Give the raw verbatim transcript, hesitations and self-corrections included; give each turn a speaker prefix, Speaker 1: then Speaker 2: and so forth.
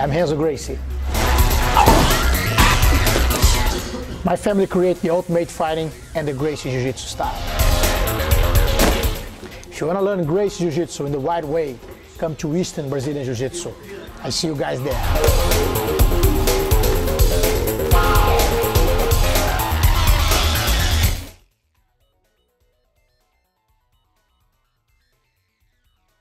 Speaker 1: I'm Renzo Gracie. My family created the ultimate fighting and the Gracie Jiu-Jitsu style. If you want to learn Gracie Jiu-Jitsu in the right way, come to Easton Brazilian Jiu-Jitsu. I see you guys there.